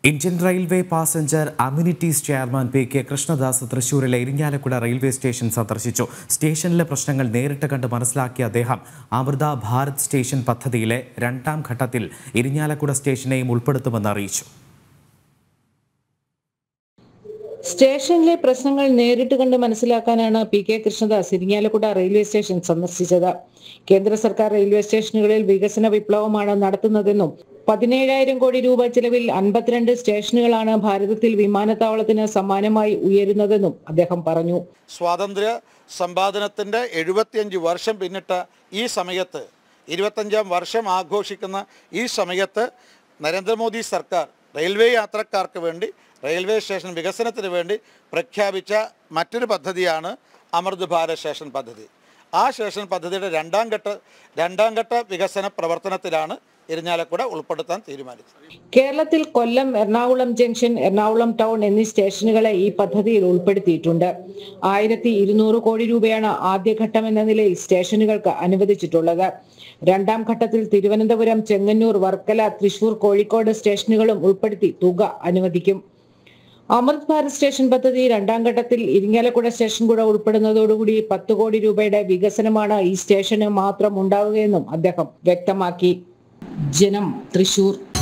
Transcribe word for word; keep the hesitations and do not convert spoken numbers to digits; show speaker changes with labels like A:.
A: Indian Railway Passenger Amenities Chairman P K Krishnadas തൃശൂരിലെ Irinjalakuda railway station സന്ദർശിച്ചു. സ്റ്റേഷനിലെ പ്രശ്നങ്ങൾ നേരിട്ട് കണ്ട് മനസ്സിലാക്കിയ അദ്ദേഹം അമൃത ഭാരത് സ്റ്റേഷൻ പദ്ധതിയിലെ രണ്ടാം ഘട്ടത്തിൽ ഇരിങ്ങാലക്കുട സ്റ്റേഷനെയും ഉൾപ്പെടുത്തുമെന്ന് അറിയിച്ചു.
B: സ്റ്റേഷനിലെ പ്രശ്നങ്ങൾ നേരിട്ട് കണ്ട് മനസ്സിലാക്കാനാണ് P K Krishnadas Irinjalakuda railway station സന്ദർശിച്ചത്. കേന്ദ്ര സർക്കാർ റെയിൽവേ സ്റ്റേഷനുകളിൽ വികസന വിപ്ലവമാണ് നടത്തുന്നതെന്നും പതിനേഴായിരം കോടി രൂപ ചെലവിൽ അൻപത്തിരണ്ട് സ്റ്റേഷനുകളാണ് ഭാരതത്തിൽ വിമാനത്താവളത്തിന് സമാനമായി ഉയരുന്നതെന്നും അദ്ദേഹം പറഞ്ഞു.
C: സ്വാതന്ത്ര്യ സമ്പാദനത്തിന്റെ എഴുപത്തിയഞ്ച് വർഷം പിന്നിട്ട ഈ സമയത്ത് ഇരുപത്തഞ്ചാം വർഷം ആഘോഷിക്കുന്ന ഈ സമയത്ത് നരേന്ദ്രമോദി സർക്കാർ റെയിൽവേ യാത്രക്കാർക്ക് വേണ്ടി റെയിൽവേ സ്റ്റേഷൻ വികസനത്തിന് വേണ്ടി പ്രഖ്യാപിച്ച മറ്റൊരു പദ്ധതിയാണ് അമൃത് ഭാരത് സ്റ്റേഷൻ പദ്ധതി. ആ സ്റ്റേഷൻ പദ്ധതിയുടെ രണ്ടാം ഘട്ട രണ്ടാം ഘട്ട വികസന പ്രവർത്തനത്തിലാണ് ഇരിങ്ങാലക്കുട ഉൾപ്പെടുത്താൻ തീരുമാനിച്ചത്.
B: കേരളത്തിൽ കൊല്ലം, എറണാകുളം ജംഗ്ഷൻ, എറണാകുളം ടൗൺ എന്നീ സ്റ്റേഷനുകളെ ഈ പദ്ധതിയിൽ ഉൾപ്പെടുത്തിയിട്ടുണ്ട്. ആയിരത്തി ഇരുന്നൂറ് കോടി രൂപയാണ് ആദ്യഘട്ടം എന്ന നിലയിൽ സ്റ്റേഷനുകൾക്ക് അനുവദിച്ചിട്ടുള്ളത്. രണ്ടാം ഘട്ടത്തിൽ തിരുവനന്തപുരം, ചെങ്ങന്നൂർ, വർക്കല, തൃശൂർ, കോഴിക്കോട് സ്റ്റേഷനുകളും ഉൾപ്പെടുത്തി തുക അനുവദിക്കും. അമൃത് ഭാരത് സ്റ്റേഷൻ പദ്ധതി രണ്ടാം ഘട്ടത്തിൽ ഇരിങ്ങാലക്കുട സ്റ്റേഷൻ കൂടെ ഉൾപ്പെടുന്നതോടുകൂടി പത്ത് കോടി രൂപയുടെ വികസനമാണ് ഈ സ്റ്റേഷന് മാത്രം ഉണ്ടാവുകയെന്നും അദ്ദേഹം വ്യക്തമാക്കി. ജനം, തൃശൂർ.